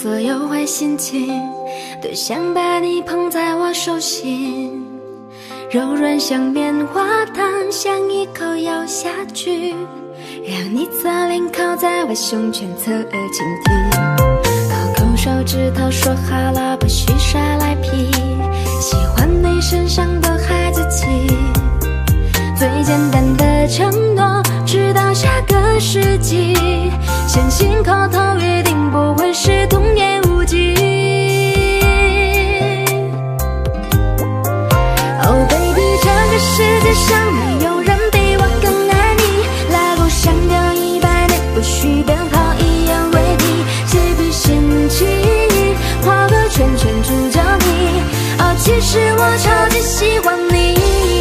所有坏心情，多想把你捧在我手心，柔软像棉花糖，想一口咬下去，让你侧脸靠在我胸前，侧耳倾听。抠抠手指头说好了，不许耍赖皮，喜欢你身上的孩子气。最简单的承诺，直到下个世纪，相信口头约定不会是童言无忌。Oh baby， 这个世界上没有人比我更爱你，拉钩相隔100年，不许编号一言为定，谁比星期一画个圈圈住着你。哦，其实我超级喜欢你。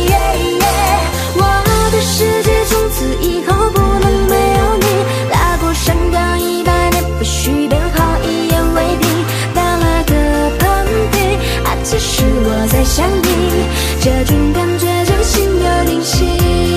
世界从此以后不能没有你，拉过山隔100年，不许编号一言为定，打了个喷嚏，啊，其实我在想你，这种感觉就心有灵犀。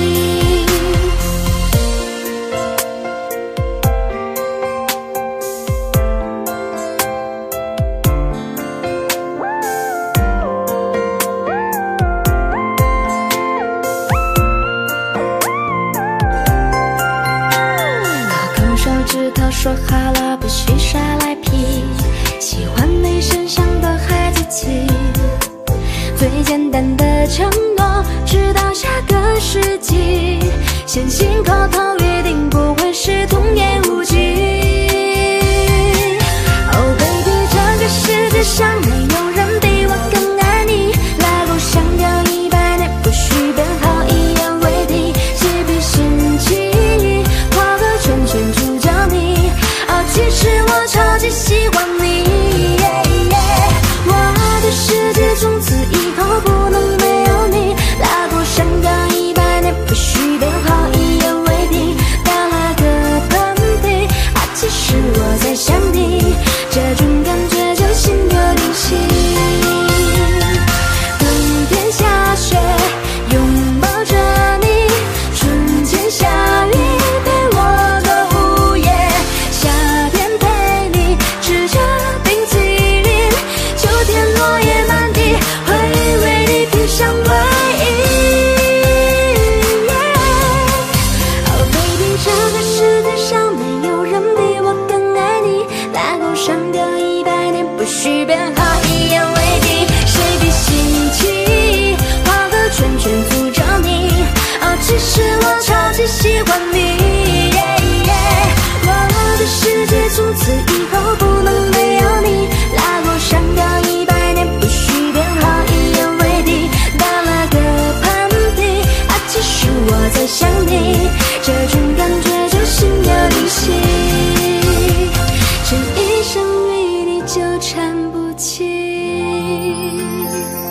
指头说好了，不许耍赖皮，喜欢你身上的孩子气。最简单的承诺，直到下个世纪，相信口头约定不会是童言无忌。Oh baby， 这个世界上没有人比我更爱你，拉钩相隔100年，不许编号一言为定，谁比星期一画个圈圈住着你。其实我超级喜欢你，我的世界从此以后不能没有你，拉过山隔100年，不许编号一言为定，打了个喷嚏，啊，其实我在想你，这种感觉就心有灵犀。冬天下雪，拥抱着你，春天下雨，陪我过午夜，夏天陪你吃着冰淇淋，秋天落叶满地，会为你披上卫衣。Oh baby， 这个世界上没有人比我更爱你，拉钩山隔100年，不许编号一言为定，谁比星期一画个圈圈住着你。哦，其实我超级喜欢你。我的世界从此以后不能没有你，拉过山隔100年，不许编号一言为定，打了个喷嚏，啊，其实我在想你，这种感觉就心有灵犀，这一生与你纠缠不清。